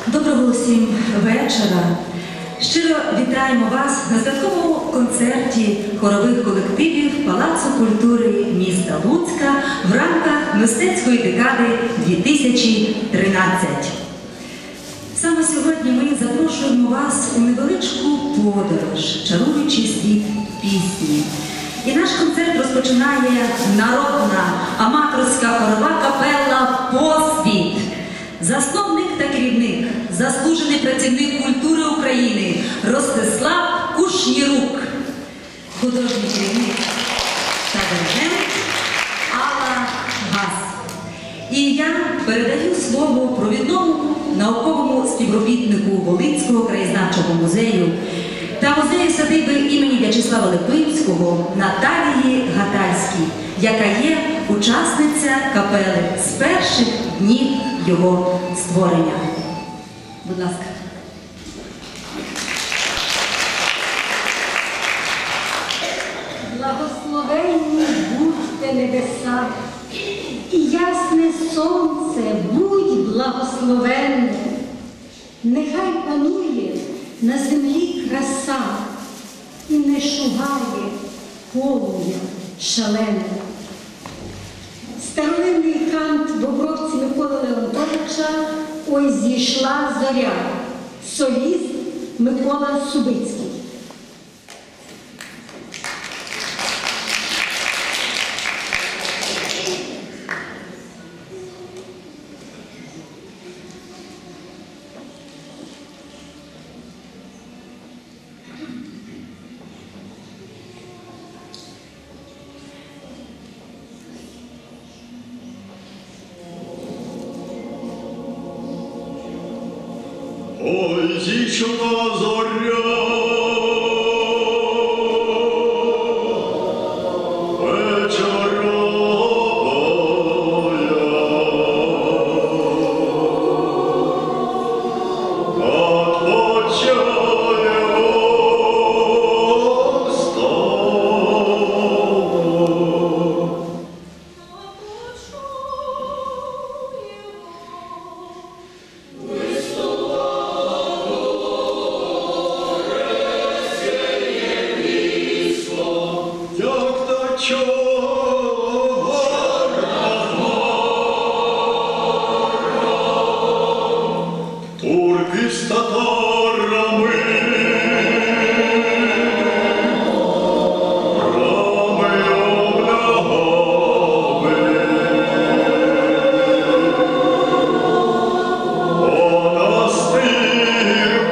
Доброго всім вечора. Щиро вітаємо вас на святковому концерті хорових колективів Палацу культури міста Луцька в рамках мистецької декади 2013. Саме сьогодні ми запрошуємо вас у невеличку подорож, чаруючий світ пісні. І наш концерт розпочинає народна аматорська хорова капела «Посвіт». Засновник та керівник, заслужений працівник культури України Ростислав Кушнірук, художній керівник та диригент Алла Гас. І я передаю слово провідному науковому співробітнику Волинського краєзнавчого музею та музею садиби імені В'ячеслава Липинського Наталії Гатальській, яка є учасниця капели з перших днів його створення. Будь ласка. Благословенні будьте небеса, і ясне сонце, будь благословенне. Нехай панує на землі краса і не шугає полум'я шалене. Старовинний кант в обробці Миколи Леонтовича «Ой зійшла зоря», соліст Микола Субицький. Ой, зійшла зоря, турки з татарами, брами облягали, монастир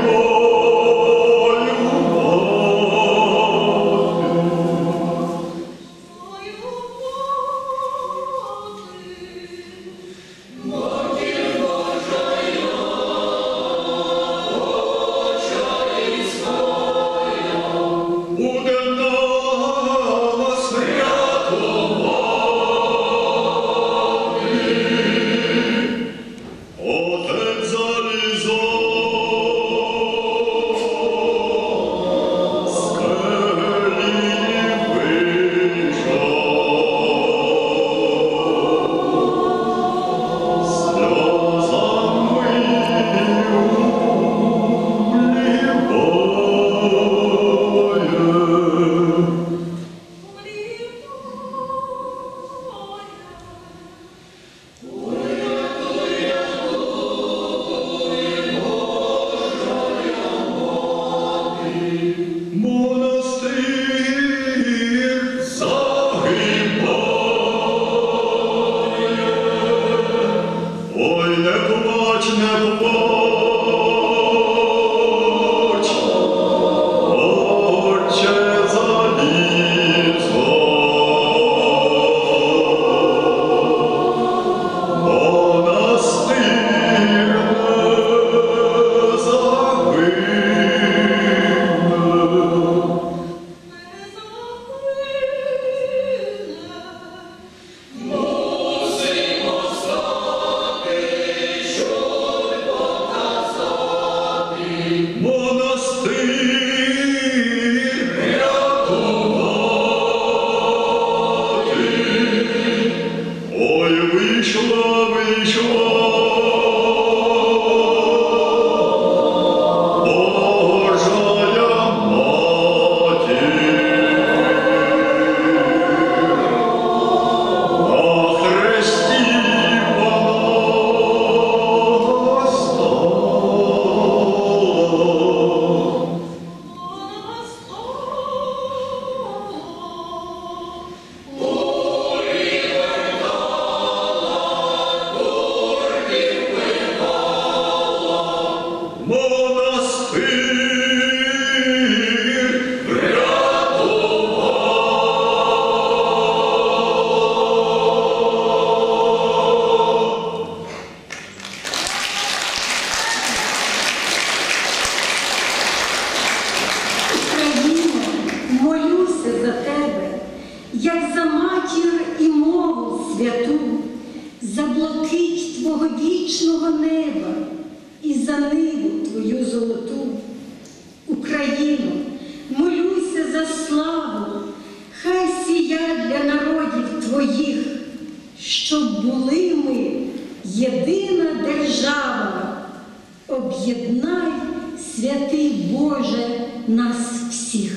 за ниву твою золоту. Україно, молюся за славу, хай сія для народів твоїх, щоб були ми єдина держава. Об'єднай, святий Боже, нас всіх.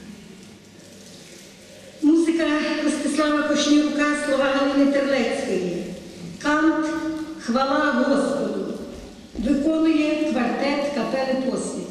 Музика Ростислава Кушнірюка, слова Галини Терлецької. Кант «Хвала Господу». Виконує квартет капели «Посвіт».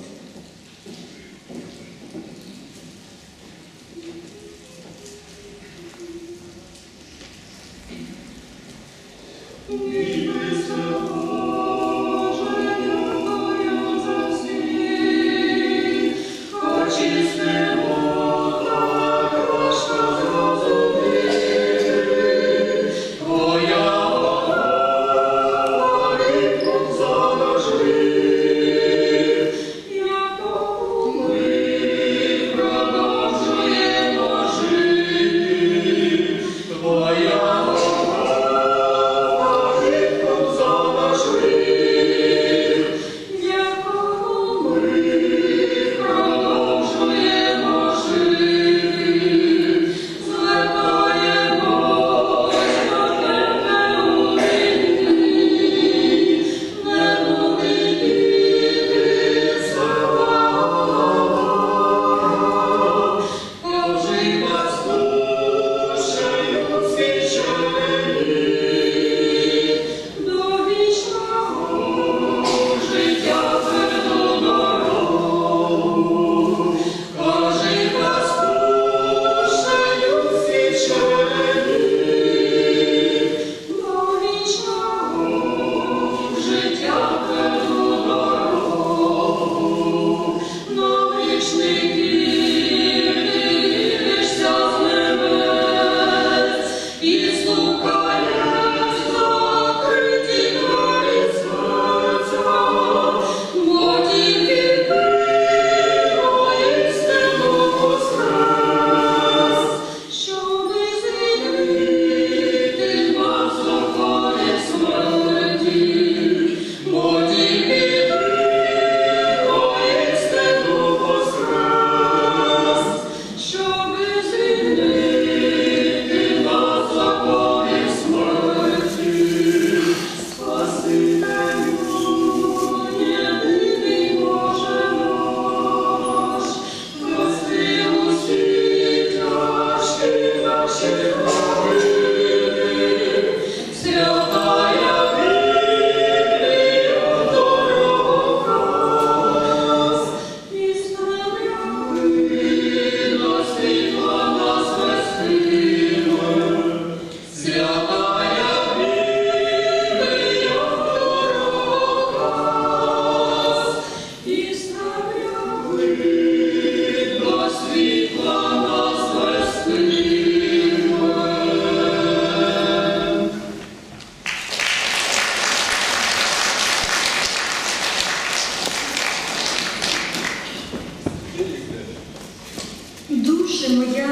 Душе моя,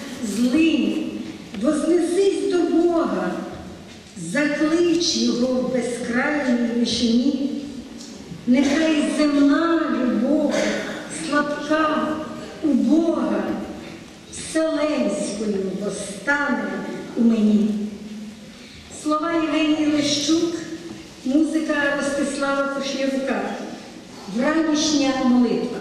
злинь, вознесись до Бога, заклич Його в безкрайній вишині. Нехай земна любов, слабка, убога, вселенською постане у мені. Слова Євгенії Лещук, музика Ростислава Кушнірюка. Вранішня молитва.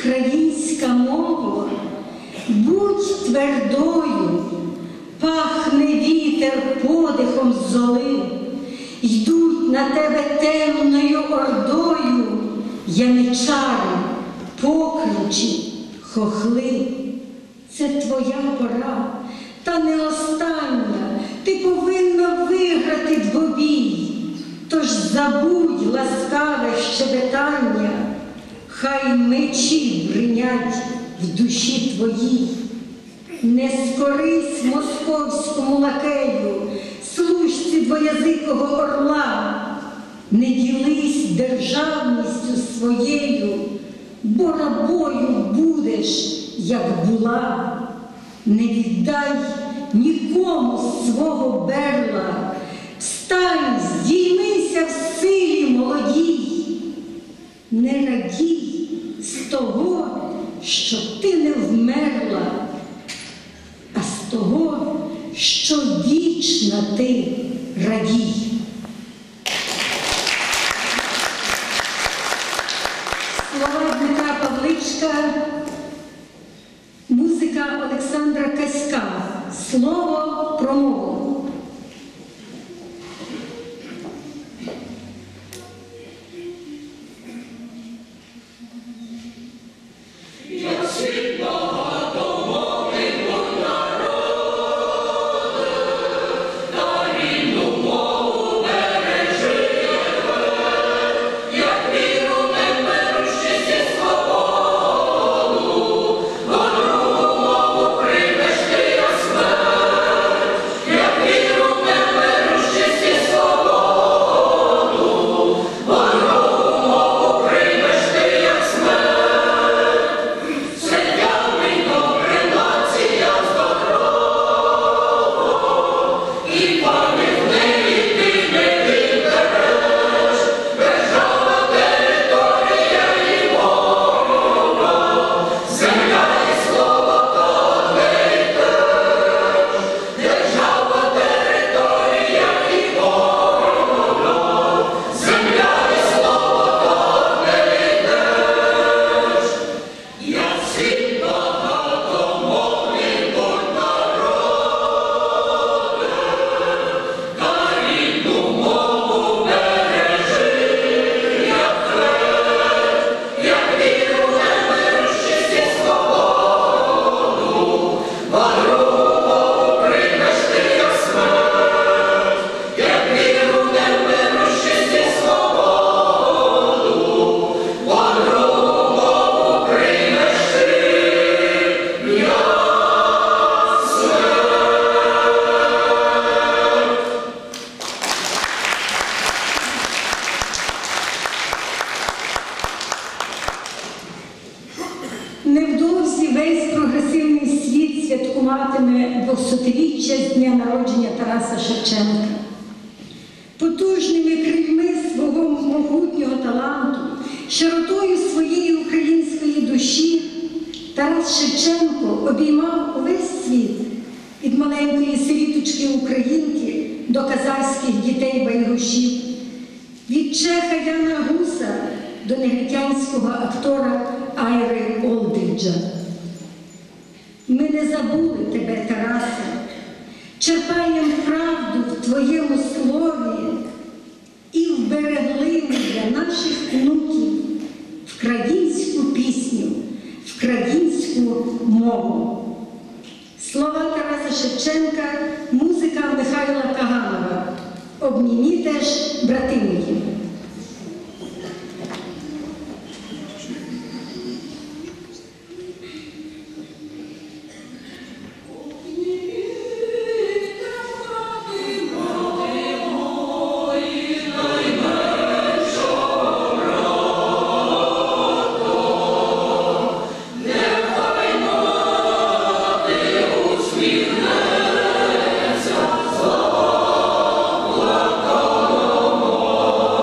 українська мова, будь твердою, пахне вітер подихом золи, йдуть на тебе темною ордою яничари, покручі, хохли. Це твоя пора, та не остання, ти повинна виграти двобій. Тож забудь ласкаве щебетання, хай мечі бринять в душі твоїй. Не скорись московському лакею, служці двоязикого орла, не ділись державністю своєю, бо рабою будеш, як була. Не віддай нікому свого берла, встань, здіймися в силі молодій. Не радій з того, що ти не вмерла, а з того, що вічна ти радій. Слова Дмитра Павличка, музика Олександра Каська. Слово про мову. Невдовзі весь прогресивний світ святкуватиме 200-річчя з дня народження Тараса Шевченка. Потужними крильми свого могутнього таланту, широтою своєї української душі Тарас Шевченко обіймав увесь світ від маленької сиріточки українки до казахських дітей-байрушів, від чеха Яна Гуса до негритянського актора Айри Олдріджа. Ми не забули тебе, Тарасе, черпаєм правду в твоєму слові і вберегли для наших внуків вкраїнську пісню, вкраїнську мову. Слова Тараса Шевченка, музика Михайла Каганова. Обнімі теж, брати мої. Усміхнеться за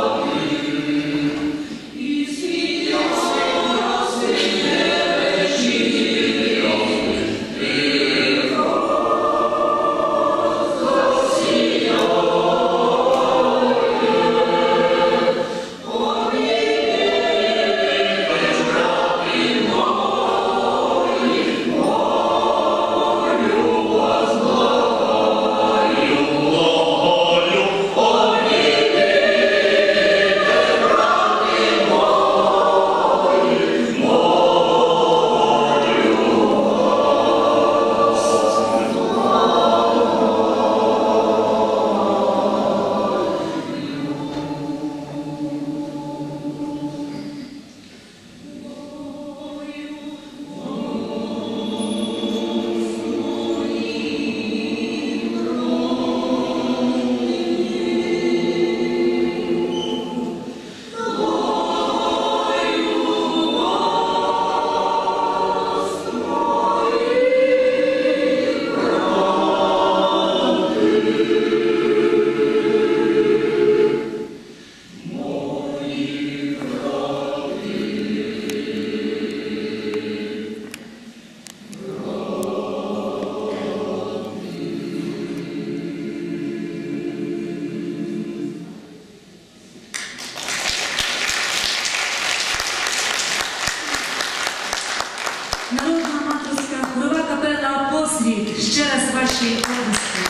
Народна аматорська хорова капела «Посвіт». Ще раз ваші області.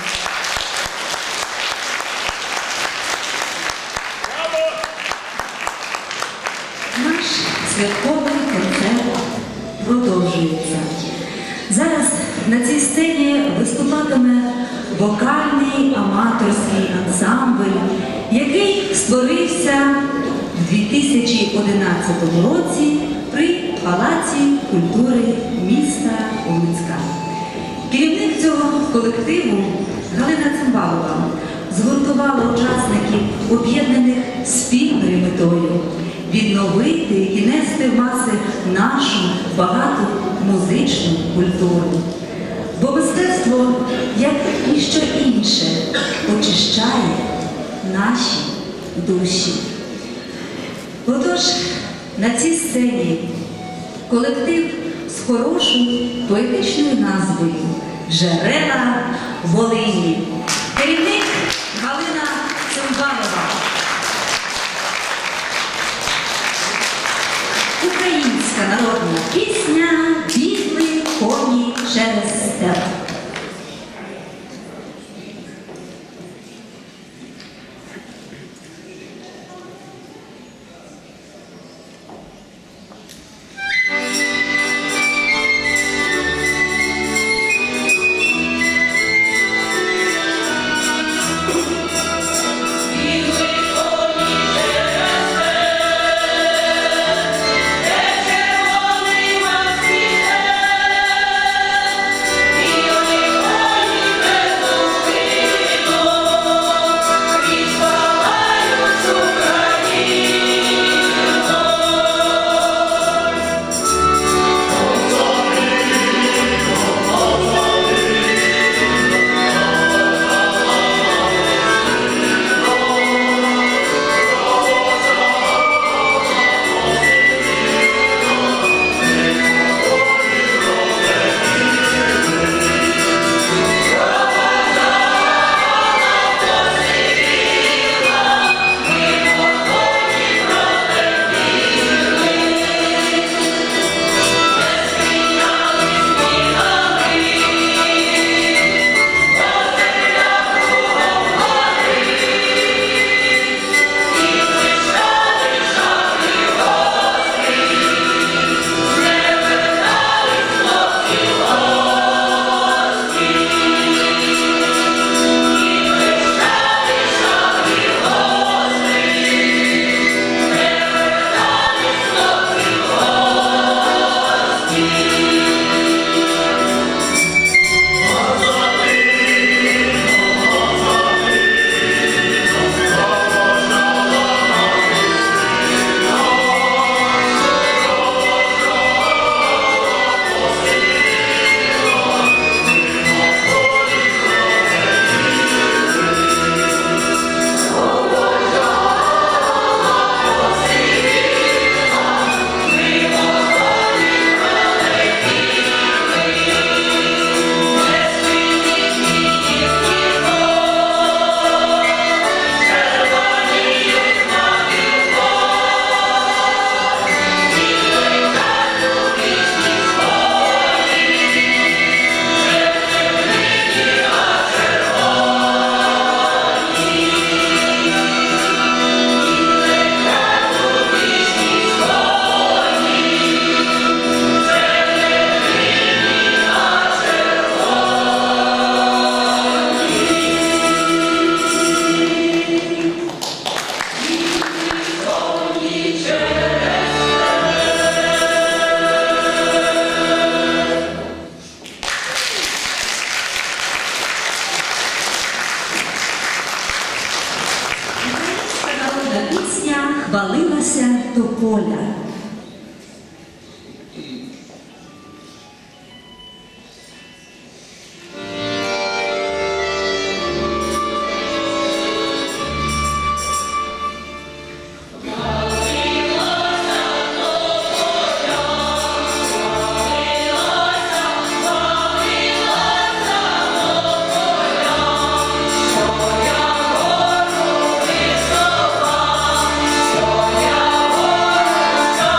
Наш святковий концерт продовжується. Зараз на цій сцені виступатиме вокальний аматорський ансамбль, який створився в 2011 році при Палаці культури міста Луцька. Керівник цього колективу Галина Цимбалова згуртувала учасників, об'єднаних спільною метою відновити і нести в маси нашу багату музичну культуру. Бо мистецтво, як ніщо інше, очищає наші душі. Отож, на цій сцені колектив з хорошою поетичною назвою «Джерела Волині». Керівник Галина Цимбалова. Українська народна пісня «Бігли коні через степ». Хвалилася тополя. Що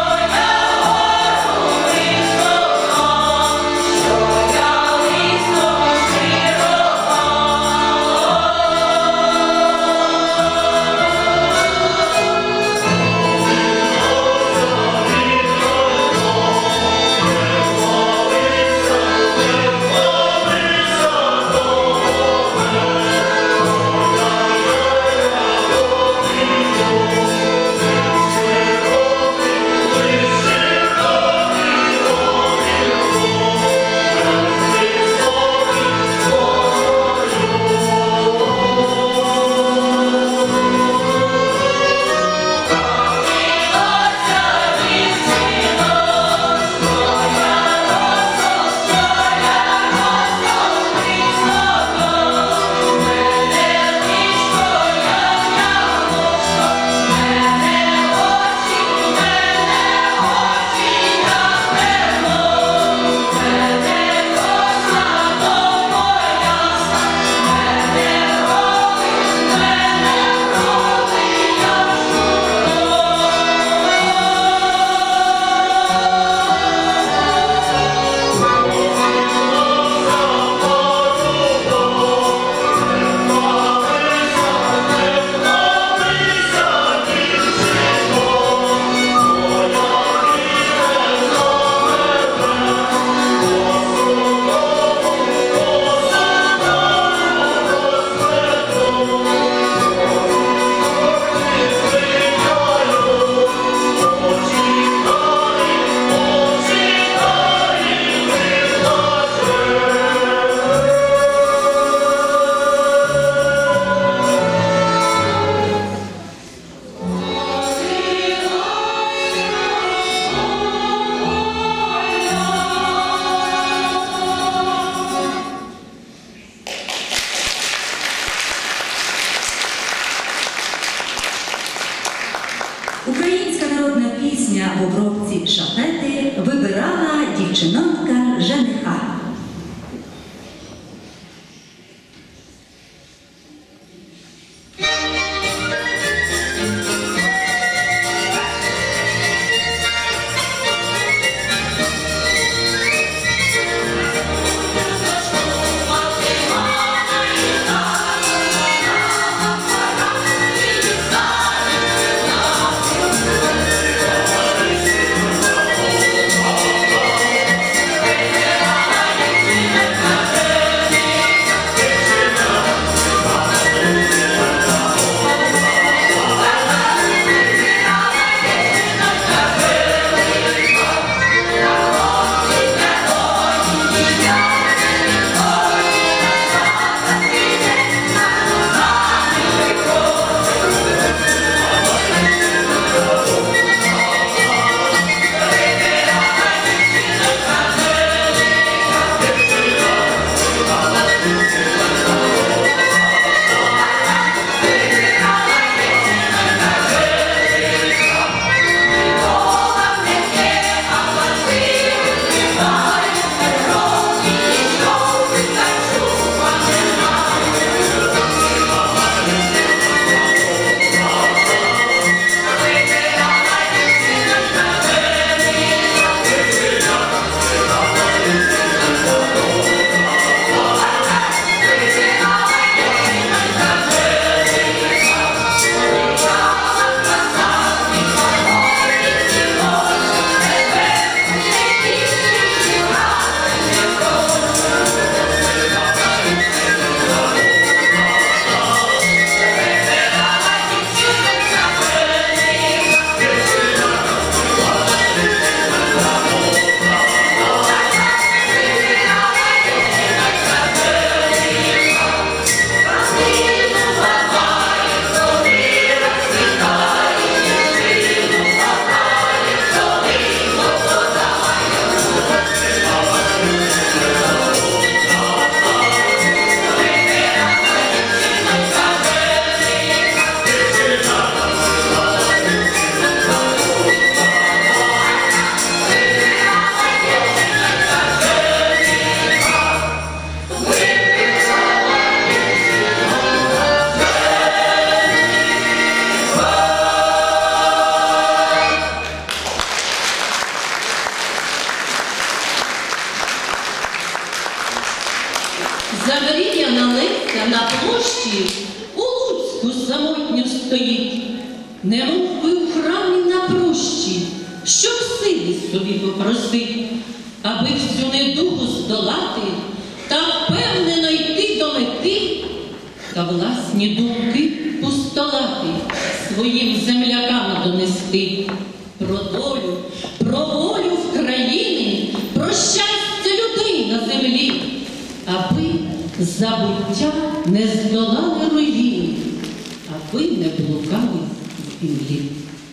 замріяна листя на площі у Луцьку самотньо стоїть, немов би у храмі на прощі, щоб сили собі попросить, аби всю недугу здолати та впевнено йти до мети, та власні думки постолати, своїм землякам донести про долю, про волю в країні, про щастя людей на землі, аби забуття не здолали руїни, аби не блукали в імлі.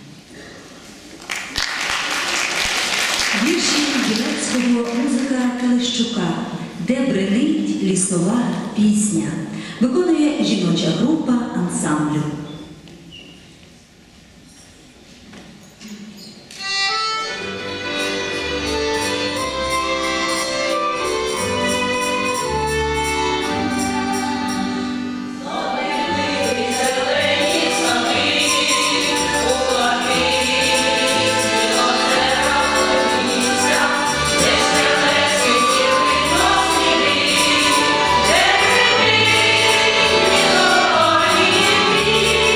Вірші Білецького, музика Калищука, де бринить лісова пісня. Виконує жіноча група ансамблю. Thank you.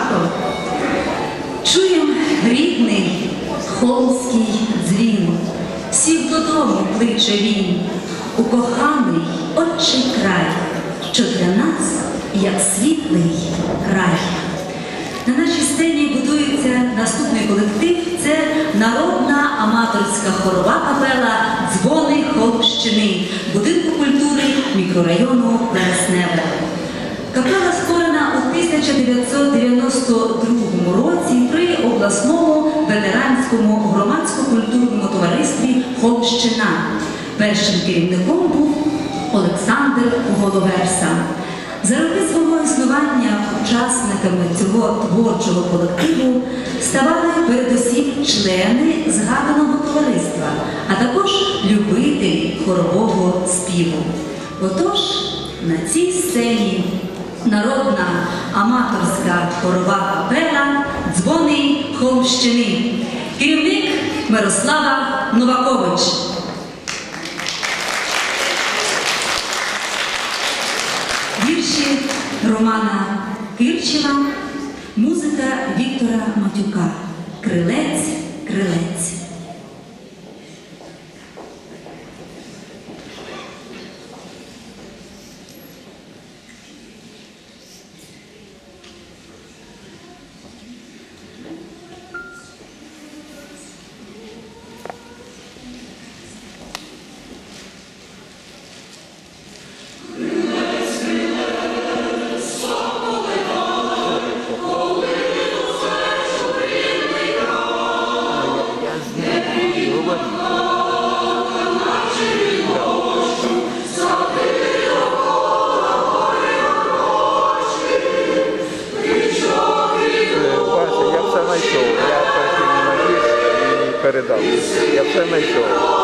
багато. Чуєм рідний холмський дзвін, всіх додому кличе він, у коханий отчий край, що для нас, як світлий рай. На нашій сцені будується наступний колектив. Це народна аматорська хорова капела «Дзвони Холмщини» будинку культури мікрорайону Вересневе. Капела створена у 1992 році при обласному ветеранському громадсько-культурному товаристві «Холмщина». Першим керівником був Олександр Головерса. За роки свого існування учасниками цього творчого колективу ставали передусім члени згаданого товариства, а також любителі хорового співу. Отож, на цій сцені народна аматорська хорова капела «Дзвони Холмщини». Керівник Мирослава Новакович. Вірші Романа Кирчева, музика Віктора Матюка. Крилець, крилець. Передав. Я все знайшов.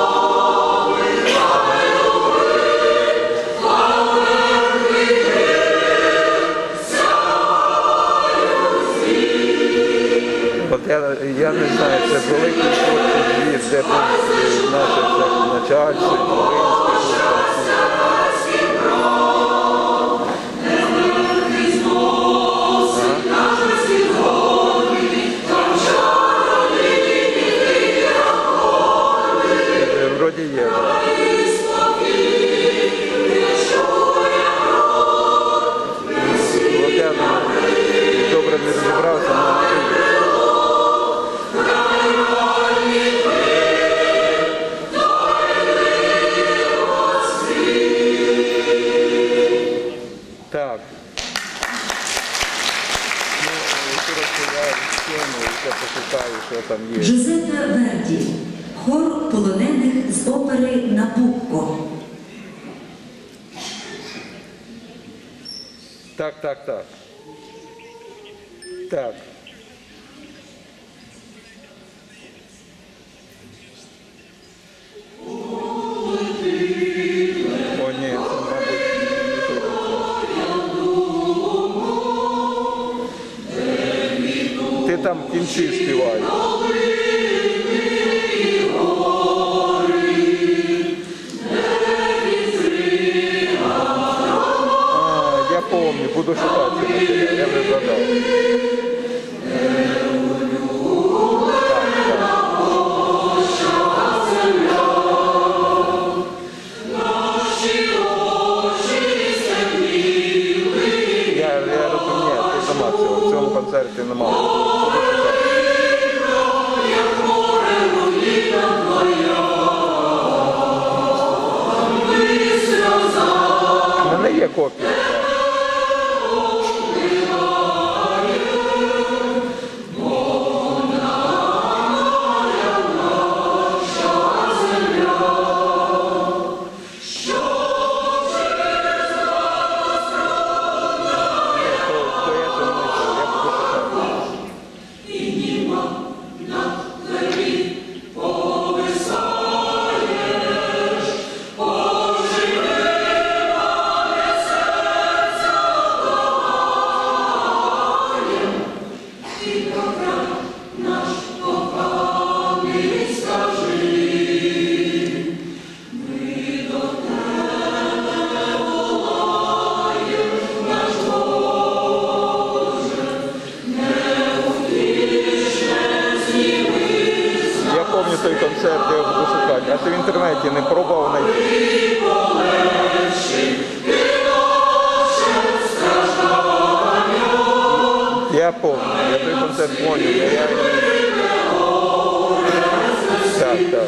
От я не знаю, це великий творчий звіт, де був наше начальство, вроді є. От я добре не розібрався, але так. Я почитаю, що там є. Джузеппе Верді. Хор полонених з опери «Набукко». Так. Так. О, ні, це, мабуть, ти там в кінці співаєш. Я помню, буду шукати матеріал, я вже згадав. Я розумію, ти сама цього, в цьому концерті немає. У мене є копія. той концерт, я його буду шукати. А ти в інтернеті не пробував знайти? Я помню, я той концерт помню, я... Так, так.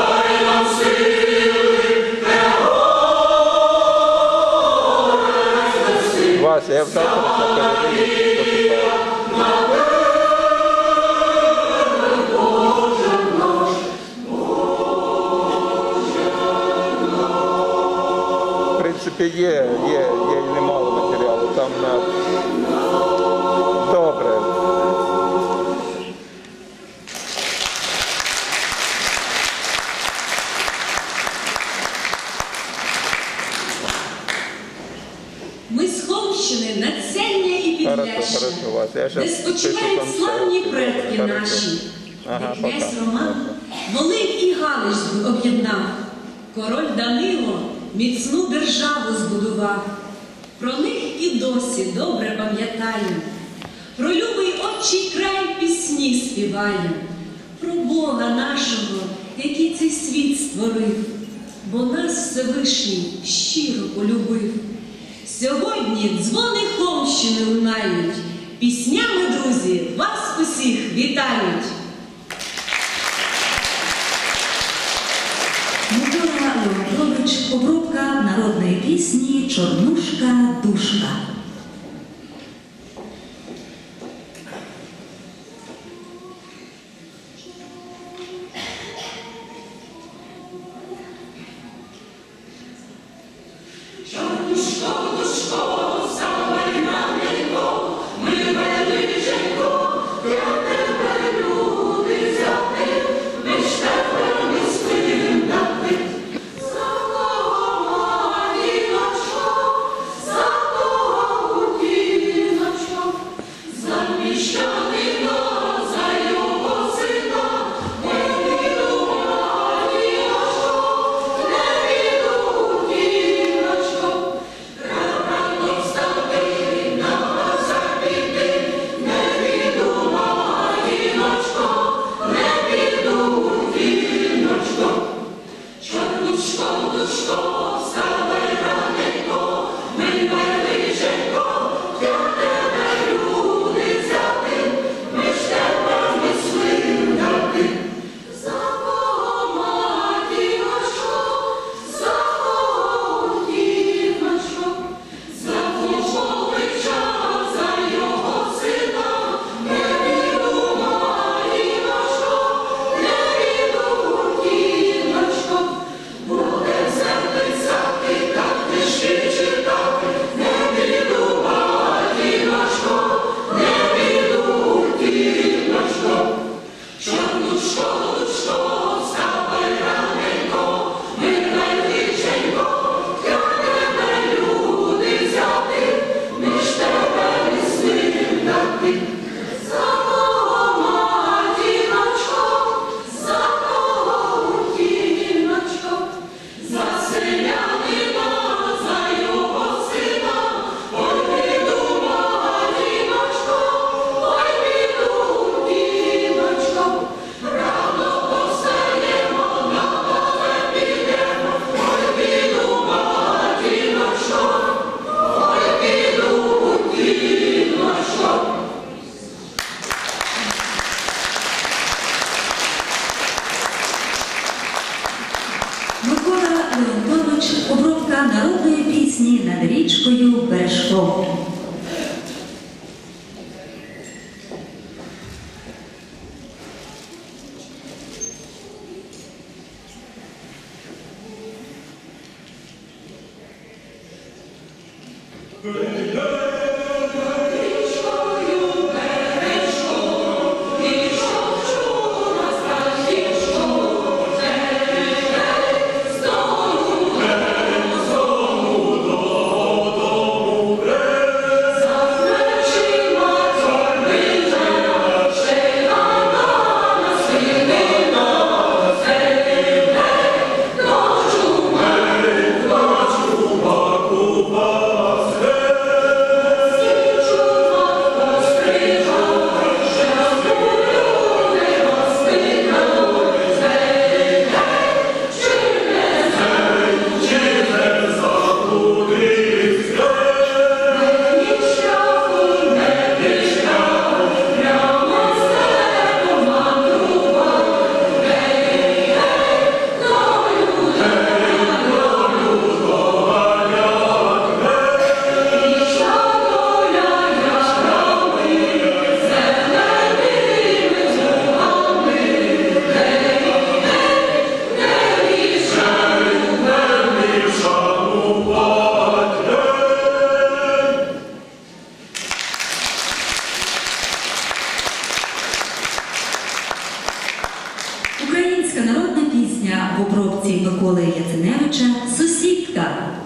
Вася, я завтра передаю, пошукаю. В принципі, є і немало матеріалу, там на... Добре. Ми з Холмщини, Надцяння і Підляща, де спочивають славні предки наші, де князь Роман Волинь і Галич об'єднав, король Данило міцну державу збудував. Про них і досі добре пам'ятаю, про любий отчий край пісні співаю, про Бога нашого, який цей світ створив, бо нас Всевишній щиро полюбив. Сьогодні дзвони Холмщини лунають, піснями, друзі, вас усіх вітають. Микола Леонтович, обробка народної пісні «Чорнушка душка». в обробці Миколи Яценевича «Сусідка».